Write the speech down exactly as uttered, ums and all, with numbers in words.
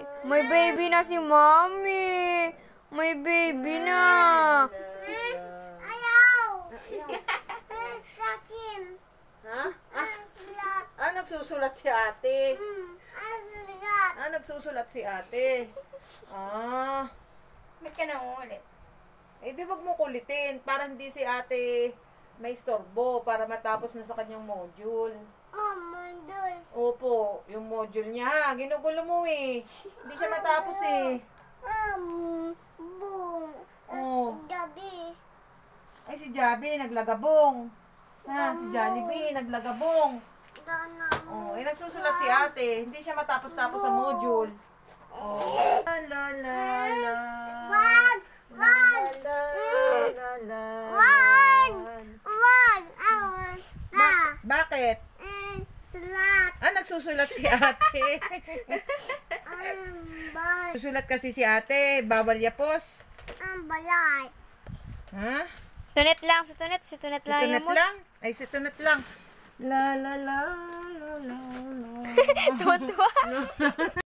May baby na si Mommy. May baby na. Ayaw. Sa akin. Ha? Ah, Sulat. ah, nagsusulat si ate. Hmm. Ang sulat. Ah, nagsusulat si ate. Ah. Ba't ka na ulit? Eh, di wag mo kulitin. Para hindi si ate may istorbo para matapos na sa kanyang module. Oh, mandul. Opo, yung module niya. Ginugulo mo eh. Hindi siya matapos eh. Um, boom. Oh. Gabi. Ay, si Jabi, naglagabong. Ha, si Jollibee, naglagabong. Dana Oh, mo. eh, nagsusulat si ate. Hindi siya matapos-tapos sa module. Oh. La la la la. Wag! Wag! La la la. Wag! Wag! Awan. Na. Ba- bakit? Eh, sulat. Ah, nagsusulat si ate. Ang bay. Susulat kasi si ate. Bawal yapos. Ang balay. Ha? Tunet lang, si Tunet. Si Tunet Si lang Tunet yung mus. lang? Ay, si Tunet lang. La la la la la la. Tuwan-tuwa.